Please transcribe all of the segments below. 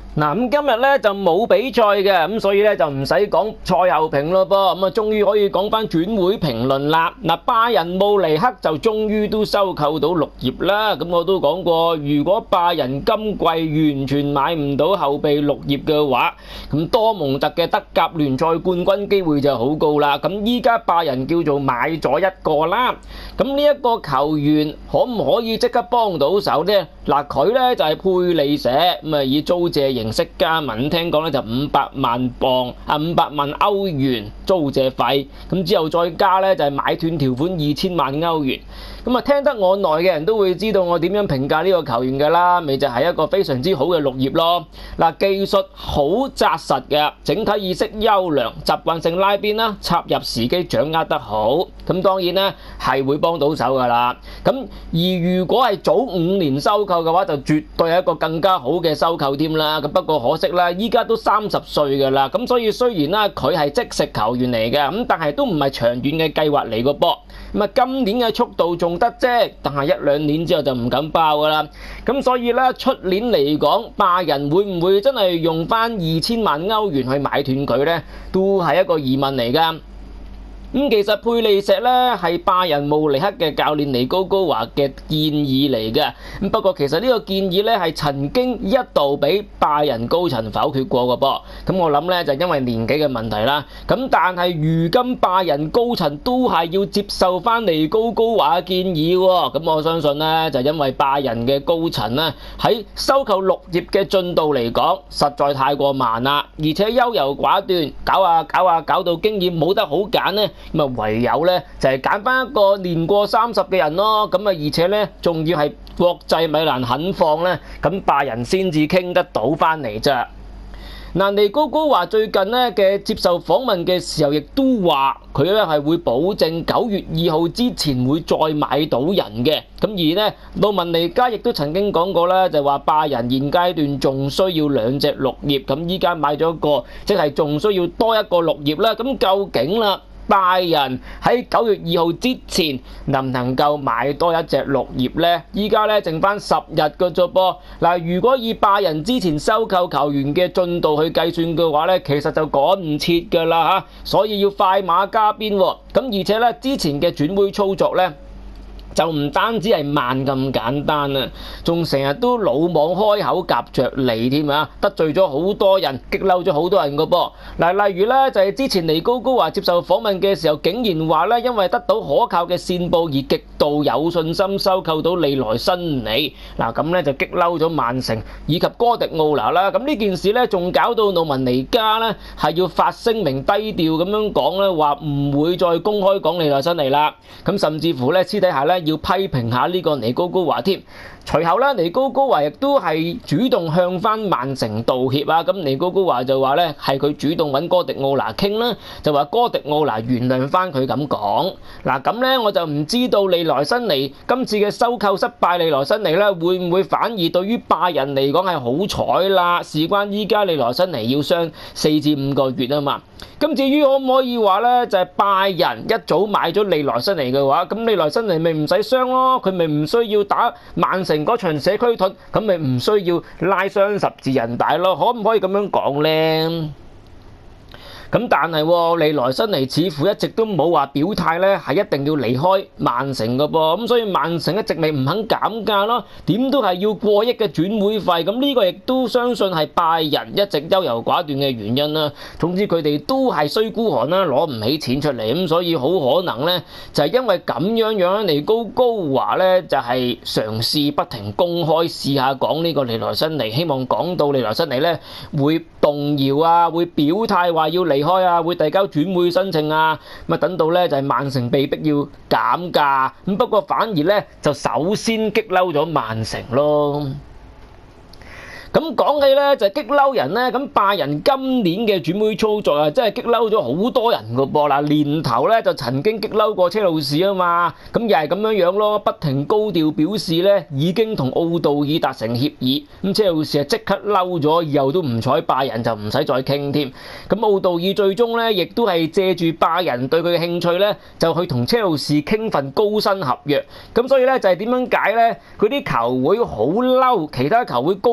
嗱，咁今日咧就冇比賽嘅，咁所以咧就唔使講賽後評咯噃，咁啊終於可以講翻轉會評論啦。嗱，拜仁慕尼黑就終於都收購到綠葉啦。咁我都講過，如果拜仁今季完全買唔到後備綠葉嘅話，咁多蒙特嘅德甲聯賽冠軍機會就好高啦。咁依家拜仁叫做買咗一個啦，咁呢一個球員可唔可以即刻幫到手呢？嗱，佢咧就係佩利社，咁啊以租借形式加盟，聽講咧就500萬鎊500萬歐元租借費，咁之後再加咧就係買斷條款2000萬歐元。咁啊，聽得我耐嘅人都會知道我點樣評價呢個球員㗎啦，咪就係一個非常之好嘅綠葉咯。嗱，技術好紮實嘅，整體意識優良，習慣性拉邊啦，插入時機掌握得好。咁當然咧係會幫到手㗎啦。咁而如果係早5年收購嘅話，就絕對係一個更加好嘅收購添啦。咁不過可惜啦，依家都30歲㗎啦。咁所以雖然啦佢係即食球員嚟嘅，咁但係都唔係長遠嘅計劃嚟個噃。咁啊，今年嘅速度仲得啫，但係1-2年之後就唔敢爆㗎啦。咁所以咧，出年嚟講，拜仁會唔會真係用翻2000萬歐元去買斷佢呢？都係一個疑問嚟㗎。其實佩利石咧係拜仁慕尼黑嘅教練尼高高華嘅建議嚟嘅，不過其實呢個建議咧係曾經一度俾拜仁高層否決過嘅噃，咁我諗咧就因為年紀嘅問題啦，咁但係如今拜仁高層都係要接受翻尼高高華嘅建議喎，咁我相信咧就因為拜仁嘅高層咧喺收購綠葉嘅進度嚟講實在太過慢啦，而且優柔寡斷，搞到經驗冇得好揀咧。咁啊，唯有咧就係揀翻一個年過30嘅人咯。咁啊，而且咧仲要係國際米蘭肯放咧，咁拜仁先至傾得到翻嚟啫。嗱，尼高高華最近咧嘅接受訪問嘅時候，亦都話佢咧係會保證9月2號之前會再買到人嘅。咁而咧，魯文尼加亦都曾經講過啦，就話拜仁現階段仲需要2隻綠葉，咁依家買咗一個，即係仲需要多一個綠葉啦。咁究竟啦？拜仁喺9月2號之前能唔能夠買多一隻綠葉呢？依家咧剩翻10日嘅啫噃。嗱，如果以拜仁之前收購球員嘅進度去計算嘅話咧，其實就趕唔切㗎啦嚇，所以要快馬加鞭喎。咁而且咧，之前嘅轉會操作咧，就唔單止係慢咁簡單啊，仲成日都魯莽開口夾着嚟添啊，得罪咗好多人，激嬲咗好多人個噃。嗱，例如咧就係之前尼高高華接受訪問嘅時候，竟然話咧，因為得到可靠嘅線報而極度有信心收購到利來辛尼。嗱，咁咧就激嬲咗曼城以及哥迪奧拿啦。咁呢件事咧仲搞到魯文尼加咧係要發聲明低調咁樣講咧，話唔會再公開講利來辛尼啦。咁甚至乎咧私底下咧要批評下呢個尼高高華添。隨後咧，尼高高華亦都係主動向翻曼城道歉啊！咁尼高高華就話咧係佢主動揾哥迪奧拿傾啦，就話哥迪奧拿原諒翻佢咁講。嗱，咁咧我就唔知道利來辛尼今次嘅收購失敗，利來辛尼咧會唔會反而對於拜仁嚟講係好彩啦？事關依家利來辛尼要傷4至5個月啊嘛。咁至於可唔可以話咧，就係拜仁一早買咗利來辛尼嘅話，咁利來辛尼咪唔使傷咯，佢咪唔需要打曼城嗰場社區盾，咁咪唔需要拉傷十字韌帶咯？可唔可以咁樣講咧？咁但係利來辛尼似乎一直都冇話表態咧，係一定要離開曼城嘅噃，咁所以曼城一直咪唔肯減價咯，點都係要過億嘅轉會費，咁呢個亦都相信係拜仁一直優柔寡斷嘅原因啦。總之佢哋都係衰孤寒啦，攞唔起錢出嚟，咁所以好可能咧就係因為咁樣樣尼高高華咧就係嘗試不停公開試下講呢個利來辛尼，希望講到利來辛尼咧會動搖啊，會表態話要離開啊，會遞交轉會申請啊，咁啊等到咧就係曼城被逼要減價，咁不過反而咧就首先激嬲咗曼城咯。咁講起咧就係激嬲人咧，咁拜仁今年嘅轉會操作啊，真係激嬲咗好多人噶噃。嗱，年頭咧就曾經激嬲過車路士啊嘛，咁又係咁樣樣咯，不停高調表示咧已經同奧杜爾達成協議，咁車路士啊即刻嬲咗，以後都唔睬拜仁就唔使再傾添。咁奧杜爾最終咧亦都係借住拜仁對佢嘅興趣咧，就去同車路士傾份高薪合約。咁所以咧就係點樣解咧？佢啲球會好嬲，其他球會高調講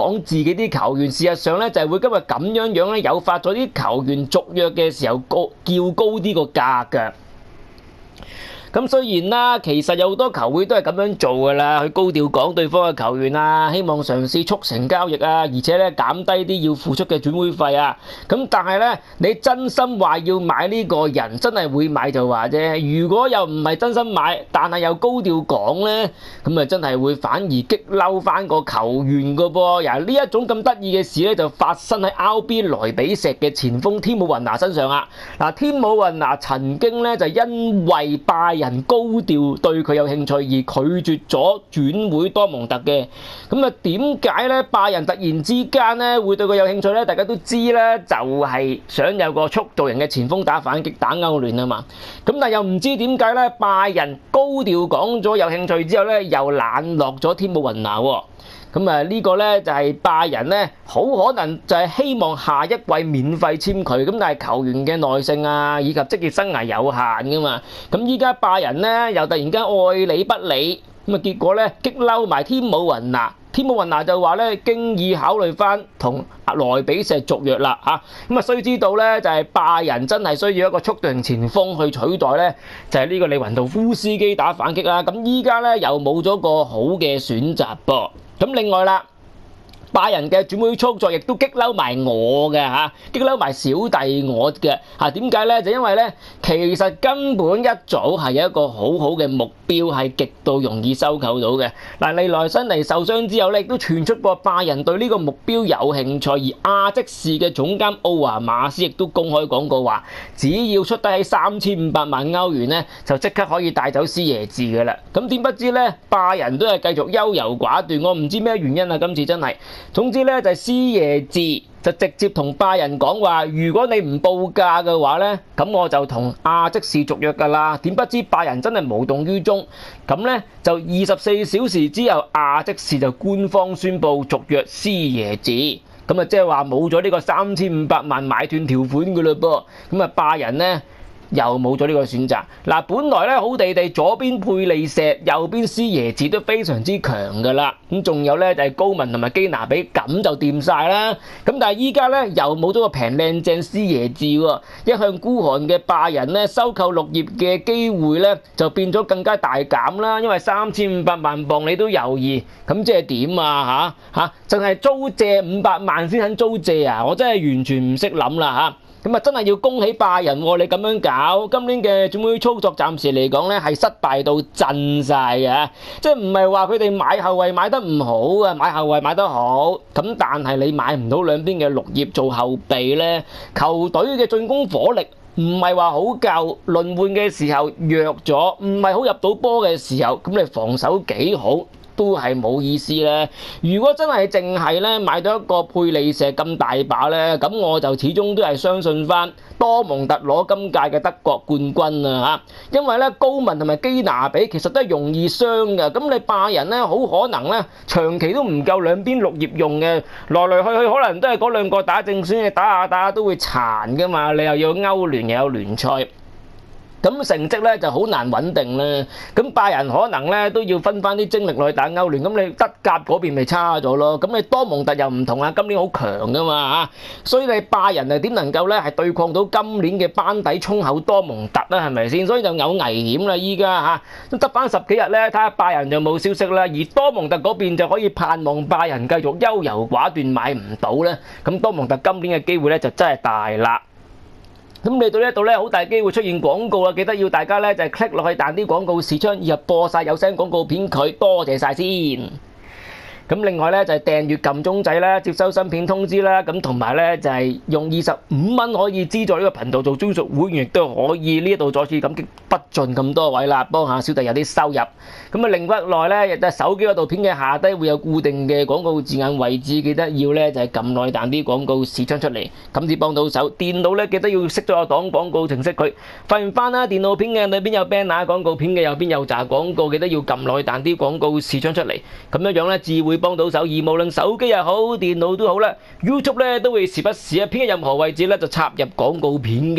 講自己啲球員，事實上咧就係會今日咁樣咧，誘發咗啲球員續約嘅時候叫高啲個價㗎。咁雖然啦，其實有好多球會都係咁樣做㗎啦，去高調講對方嘅球員啊，希望嘗試促成交易啊，而且咧減低啲要付出嘅轉會費啊。咁但係咧，你真心話要買呢個人，真係會買就話啫。如果又唔係真心買，但係又高調講咧，咁啊真係會反而激嬲翻個球員㗎噃。嗱，呢一種咁得意嘅事咧，就發生喺 RB 萊比錫嘅前鋒天姆雲拿身上啊。嗱，天姆雲拿曾經咧就因為拜人高調對佢有興趣而拒絕咗轉會多蒙特嘅。咁啊點解咧拜仁突然之間咧會對佢有興趣咧？大家都知咧，就係想有個速度型嘅前鋒打反擊打歐聯啊嘛。咁但又唔知點解咧，拜仁高調講咗有興趣之後咧，又冷落咗天姆雲拿喎。咁啊呢個咧就係拜仁咧，好可能就係希望下一季免費簽佢，咁但係球員嘅耐性啊以及職業生涯有限噶嘛，咁依家拜仁咧又突然間愛理不理，咁啊結果咧激嬲埋天姆雲拿，天姆雲拿就話咧經已考慮翻同萊比錫續約啦嚇，咁啊須知道咧就係拜仁真係需要一個速度型前鋒去取代咧，就係呢個利雲道夫斯基打反擊啦，咁依家咧又冇咗個好嘅選擇噃。咁另外啦，拜仁嘅轉會操作亦都激嬲埋我嘅嚇，激嬲埋小弟我嘅嚇。點解咧？就因為咧，其實根本一早係有一個好好嘅目標，係極度容易收購到嘅。嗱，利萊辛尼受傷之後咧，亦都傳出過拜仁對呢個目標有興趣，而亞積士嘅總監奧華馬斯亦都公開講過話，只要出得起3500萬歐元咧，就即刻可以帶走施耶治嘅啦。咁點不知咧，拜仁都係繼續優柔寡斷，我唔知咩原因啊！今次真係。總之咧就係施耶治就直接同拜仁講話，如果你唔報價嘅話咧，咁我就同亞積士續約㗎啦。點不知拜仁真係無動於衷，咁咧就24小時之後，亞積士就官方宣布續約施耶治，咁啊即係話冇咗呢個3500萬買斷條款㗎嘞噃，咁啊拜仁咧又冇咗呢個選擇。嗱，本來咧好地地左邊佩利錫，右邊施耶治都非常之強噶啦。咁仲有咧就係高文同埋基拿比，咁就掂晒啦。咁但係依家咧又冇咗個平靚正施耶治喎。一向孤寒嘅拜仁咧，收購綠葉嘅機會咧就變咗更加大減啦。因為3500萬磅你都猶豫，咁即係點啊？嚇淨係租借500萬先肯租借啊？我真係完全唔識諗啦嚇。咁啊，真係要恭喜拜仁喎！你咁樣搞，今年嘅轉會操作暫時嚟講咧係失敗到震晒嘅，即係唔係話佢哋買後衞買得唔好啊？買後衞買得好，咁但係你買唔到兩邊嘅綠葉做後備咧，球隊嘅進攻火力唔係話好夠，輪換嘅時候弱咗，唔係好入到波嘅時候，咁你防守幾好都係冇意思咧。如果真係淨係咧買到一個佩利錫咁大把咧，咁我就始終都係相信翻多蒙特攞今屆嘅德國冠軍啊嚇。因為咧高文同埋基拿比其實都係容易傷嘅，咁你拜仁咧好可能咧長期都唔夠兩邊綠葉用嘅，來來去去可能都係嗰兩個打正選嘅，打下都會殘噶嘛，你又要歐聯又有聯賽。咁成績咧就好難穩定啦。咁拜仁可能咧都要分翻啲精力落去打歐聯。咁你德甲嗰邊咪差咗咯？咁你多蒙特又唔同啊，今年好強噶嘛嚇。所以你拜仁啊點能夠咧係對抗到今年嘅班底衝口多蒙特啦？係咪先？所以就有危險啦依家嚇。都得翻10幾日咧，睇下拜仁就冇消息啦。而多蒙特嗰邊就可以盼望拜仁繼續優柔寡斷買唔到咧。咁多蒙特今年嘅機會咧就真係大啦。咁嚟到呢一度咧，好大機會出現廣告啦！記得要大家咧就係 click 落去彈啲廣告視窗，然後播晒有聲廣告片佢，多謝晒先。咁另外咧就係訂閱撳鐘仔啦，接收新片通知啦。咁同埋咧就係用25蚊可以資助呢個頻道做專屬會員，亦都可以。呢一度再次感激不盡咁多位啦，幫下小弟有啲收入。咁啊，另外咧亦都係手機嗰度片嘅下低會有固定嘅廣告字眼位置，記得要咧就係撳內彈啲廣告視窗出嚟，咁至幫到手。電腦咧記得要熄咗個檔廣告程式佢。發現翻啦，電腦片嘅裏邊有 banner 廣告，片嘅右邊有紮廣告，記得要撳內彈啲廣告視窗出嚟，咁樣樣咧至會幫到手。而無論手機又好，電腦都好啦，YouTube 咧都會時不時片嘅任何位置咧就插入廣告片嘅。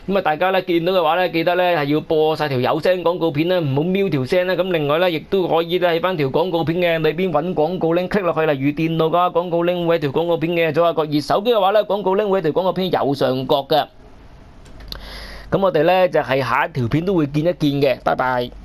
咁啊，大家咧見到嘅話咧，記得咧係要播晒條有聲廣告片啦，唔好瞄條聲啦。咁另外咧，亦都可以咧喺翻條廣告片嘅裏邊揾廣告 link，click 落去，例如電腦嘅話，廣告 link 會喺條廣告片嘅左下角；而手機嘅話咧，廣告 link 會喺條廣告片右上角嘅。咁我哋咧就係下一條片都會見一見嘅，拜拜。